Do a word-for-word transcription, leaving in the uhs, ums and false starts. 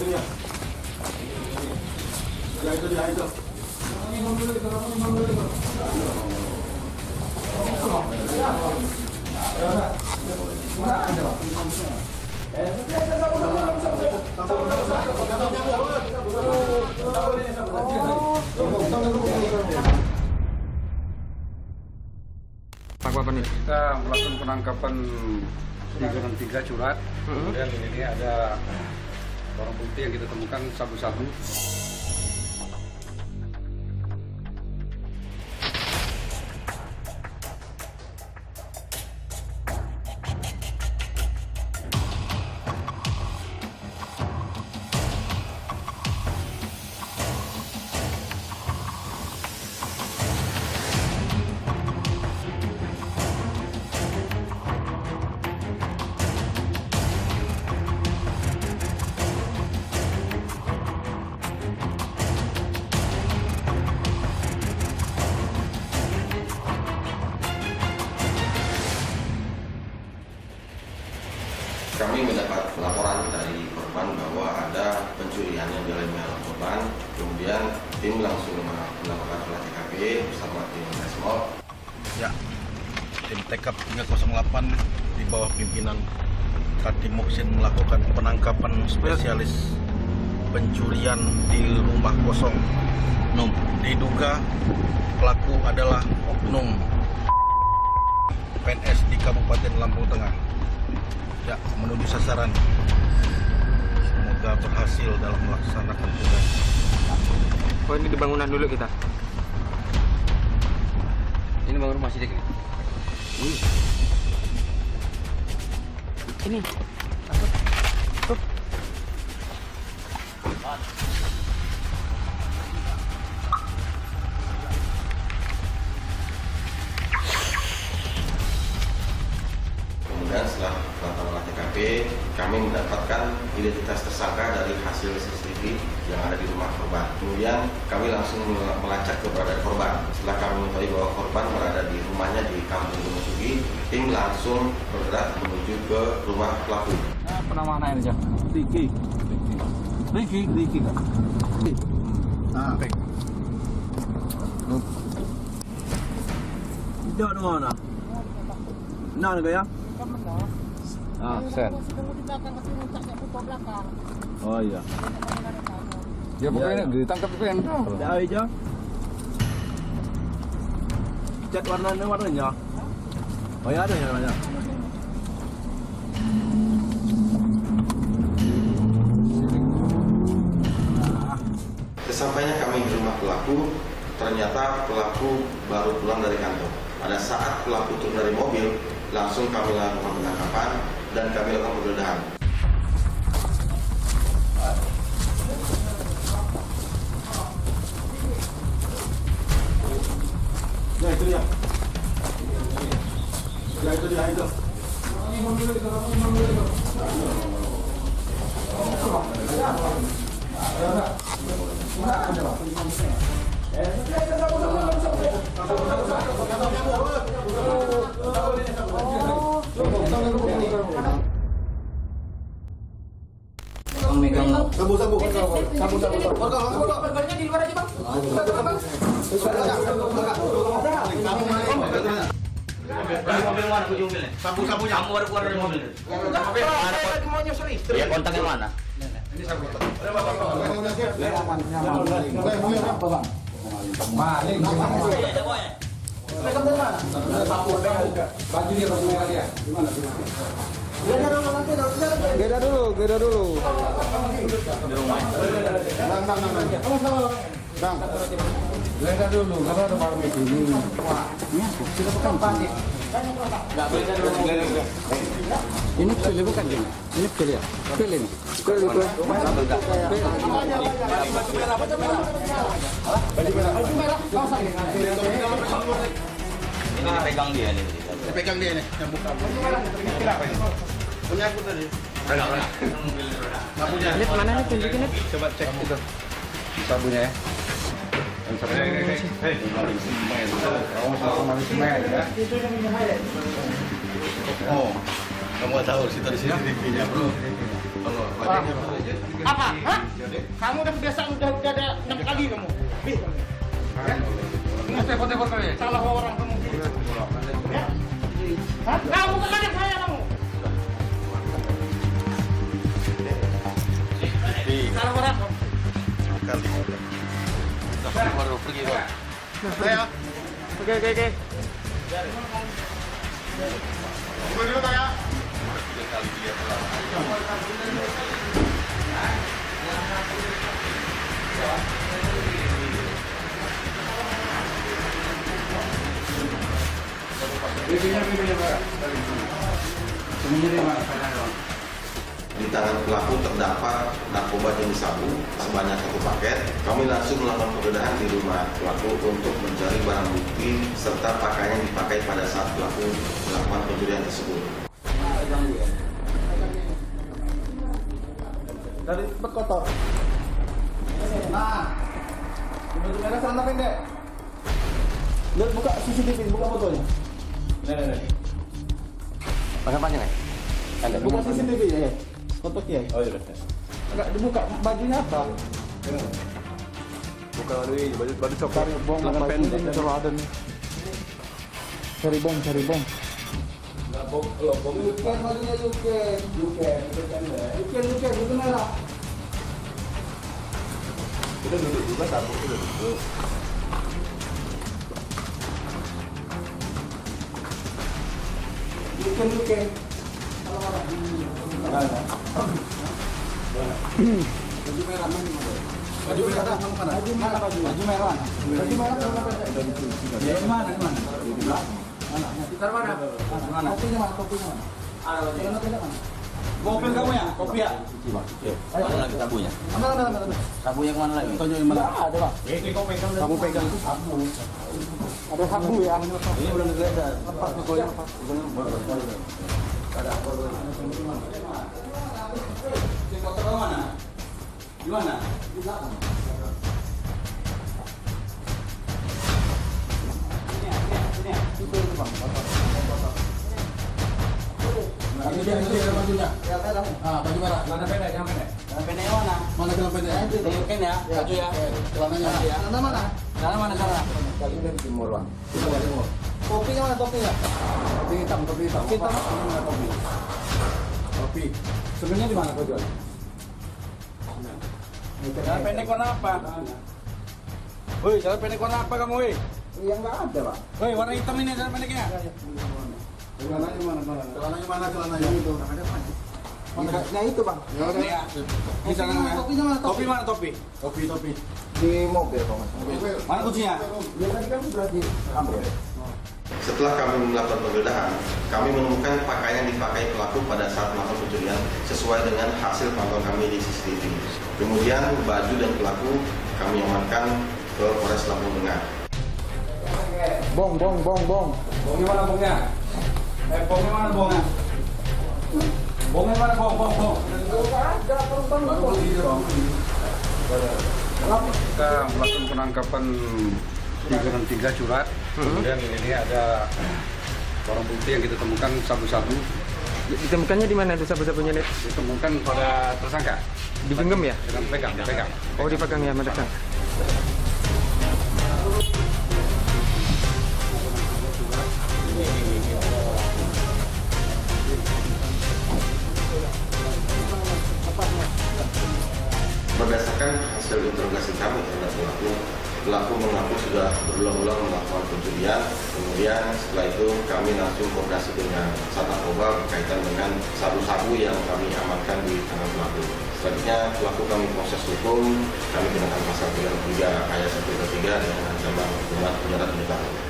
itu dia. Ya itu dia itu. Apa nih? Kita melakukan penangkapan tiga dan tiga curat. Kemudian ini ada barang bukti yang kita temukan sabu-sabu. Kami mendapat laporan dari korban bahwa ada pencurian yang dialami oleh korban. Kemudian tim langsung melakukan olah T K P bersama tim Resmol. Ya, tim T K P tiga nol delapan di bawah pimpinan Kati Muksin melakukan penangkapan spesialis pencurian di rumah kosong. Num, diduga pelaku adalah oknum P N S di Kabupaten Lampung Tengah. Ya, menuju sasaran. Semoga berhasil dalam melaksanakan tugas. Oh, ini di bangunan dulu kita. Ini bangun rumah sidik ini. Wih. Ini. Apa? Tuh. Kemudian setelah melakukan olah T K P, kami mendapatkan identitas tersangka dari hasil C C T V yang ada di rumah korban. Kemudian kami langsung melacak keberadaan korban. Setelah kami mengetahui bahwa korban berada di rumahnya di Kampung Gunung Sugi, tim langsung bergerak menuju ke rumah pelaku. Apa nama anaknya aja? Riki. Riki, Riki kan? Ah. Tidak ada mana? Nah, ya? Ah, Sen. Oh iya. Ya pokoknya ditangkap itu yang tahu. Ada aja. Cat warnanya warnanya. Oh ya ada ya warnanya. Kesampainya kami di rumah pelaku, ternyata pelaku baru pulang dari kantor. Pada saat pelaku turun dari mobil, langsung kami lakukan penangkapan dan kami lakukan penggeledahan. Ya itu dia. Ya itu dia itu. Megang Sabu sabu sabu sabu sabu. pergolnya di luar aja, Bang. Mobil mana kunci mobilnya? Sabu-sabunya. Kamu baru keluar dari mobil. Enggak, mau nyosor istri. Ya kontaknya mana? Ini sabu. Maling. Pegang dari mana? Baju dia, baju merah dia. Gimana? Geda dulu nanti, Geda dulu, geda dulu. Di rumah. Bang, bang, bang. Kamu sama Bang. Geda dulu, karena ada barang itu. Wah, ini sudah pekan pagi. Enggak boleh kan dulu. Ini pilih bukan ini? Ini pilih ya? Pilih ini. Pilih itu. Ini dipegang dia nih. Pegang dia nih, yang buka. Punya aku tadi. Sabunya. Ini mana nih tunjukin nih? Coba cek itu. Sabunya ya. Hei, hei, hei. Kamu sama semen ya. Oh, Kamu nggak tahu situ di C C T V-nya bro. Kalau lagi Apa? Hah? Kamu udah kebiasaan udah udah ada enam kali kamu. Ih. Ini telepon-telepon ya? Salah orang kamu. Ya? Hah? Kamu kemana saya kamu? di Salah orang kamu. kali. Tapi baru pergi bang. Saya. Oke oke oke. Tunggu dulu Pak ya. Tiga kali dia telah. Di tangan pelaku terdapat narkoba jenis sabu sebanyak satu paket. Kami langsung melakukan penggeledahan di rumah pelaku untuk mencari barang bukti serta pakaian yang dipakai pada saat pelaku melakukan pencurian tersebut. Dari tempat kotor. Nah, baju merah celana pendek. Lihat buka C C T V, buka fotonya. Nih, nih, nih. Pakai panjang ya? Ada. Buka C C T V ya, foto ya. Oh iya. Enggak dibuka, bajunya apa? Buka dari baju baju coklat. Cari bom, celana pendek. Kalau ada nih. Cari bom, cari bom. Enggak bom, kalau bom. Bukan bajunya Yuken, Yuken, Yuken, Yuken, Yuken, itu merah. Kita duduk juga, tabuk kita duduk. Yuken, Yuken. Kalau orang ini. Ada. Baju merah mana? Baju merah mana? Baju mana? Baju merah. Baju merah celana pendek. Ya mana? Mana? Mana? Sekitar mana? Mana? Kopinya mana? Kopinya mana? Ada celana pendek mana? Mobil kamu ya? Kopi ya? Ayo, mana lagi sabunya? Mana mana mana? Sabunya kemana lagi? Tanya yang mana? Ada Pak. Ini kau pegang. Kamu pegang sabu. Ada sabu ya? Ini belum digeledah. Apa? Goyang apa? Ada apa? Motor kamu mana? Di mana? Di belakang. Ini dia, ini dia bajunya. Ah, baju merah. Celana pendek, yang pendek. Celana pendek yang mana? Mana celana pendek? Yuken ya? Baju ya? Celananya. Celana mana? Celana mana celana? Kali ini timur, Bang. Timur, timur. Kopinya mana kopinya? Kopi hitam, kopi hitam. Kopi hitam mana kopi? Kopi. Sebenarnya di mana kau jual? Celana pendek warna apa? Woi, celana pendek warna apa kamu, woi? Yang enggak ada, Pak. Woi, warna hitam ini celana pendeknya. Celananya mana? Celananya mana? Celananya itu. Mana? Nah itu, Bang. Ya udah. Ini celananya. Kopinya mana? Topi mana topi? Topi, topi. Di mobil, Pak. Mana kuncinya? Ya tadi kan berarti ambil. Setelah kami melakukan penggeledahan, kami menemukan pakaian yang dipakai pelaku pada saat melakukan pencurian sesuai dengan hasil pantauan kami di C C T V. Kemudian baju dan pelaku kami amankan ke Polres Lampung Tengah. Bong, bong, bong, bong. Bongnya mana bongnya? Eh, bongnya mana bongnya? Bongnya mana bong, bong, bong? Ada perempuan bong. Kita melakukan penangkapan tiga enam tiga curat. Kemudian ini ada barang bukti yang kita temukan sabu-sabu. Ditemukannya di mana itu sabu-sabunya, Net? Ditemukan pada tersangka. Digenggam ya? Dengan pegang, dipegang. Oh, dipegang ya, mendekat. Berdasarkan hasil interogasi kami terhadap pelaku, pelaku mengaku sudah berulang-ulang melakukan pencurian. Kemudian setelah itu kami langsung koordinasi dengan Sat Narkoba berkaitan dengan sabu-sabu yang kami amankan di tangan pelaku. Selanjutnya pelaku kami proses hukum, kami kenakan pasal tiga ayat satu ke tiga dengan ancaman hukuman penjara tujuh tahun.